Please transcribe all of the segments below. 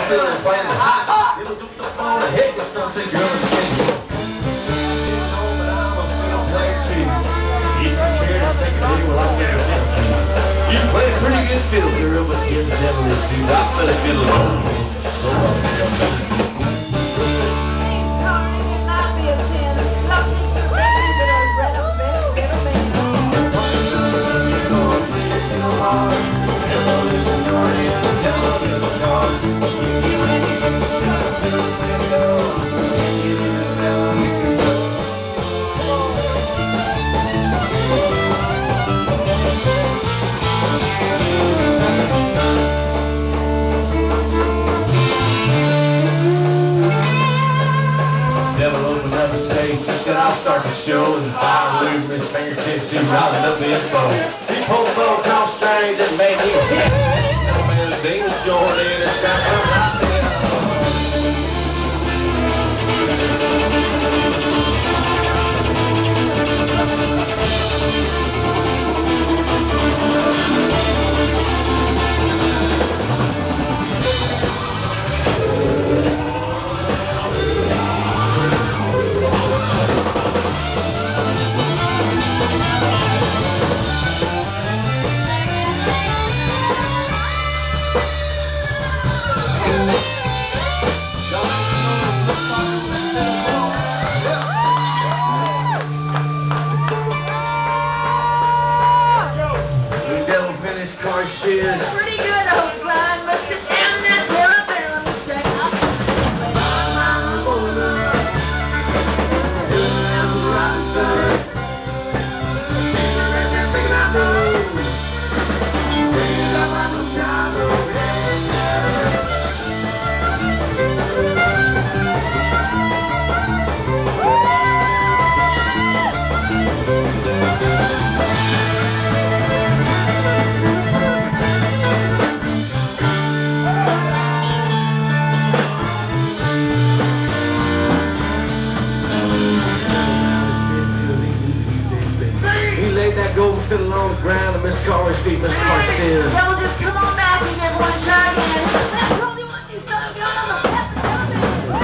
feeling playing hot. It was just up on the head, this stuff said, girl, you can't go. But I'm a field player too. If you care to take a deal, well, I'll get it. You play a pretty good fiddle, girl, but you're the devil is dude. I feel it fiddle alone. So up, girl, baby. He said, I'll start the show and fire moving his fingertips and riling up his bow. He pulled the bow across strings and made me hit. That man, the demons joined in and sound something like that. Shit. Pretty good, old slide, but sit down, that's where I've been on the check. I'm my border. I'm the rock star. Bring my boat. Bring up my new child. That golden fiddle on the ground and Miss Carter's feet, Miss Carter said, well, just come on back and give one try again. I told you once you started going on the path of coming.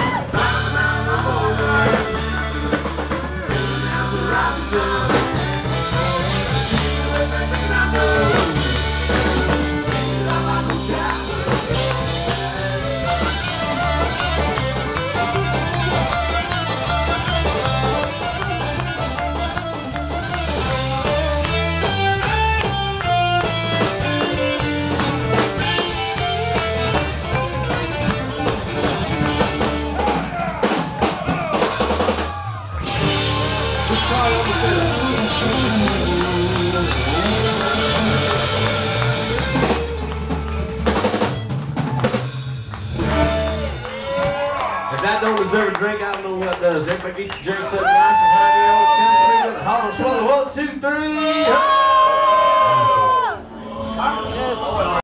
If that don't deserve a drink, I don't know what does. Everybody get your drinks up nice and high. Count 3, swallow. 1, 2, 3.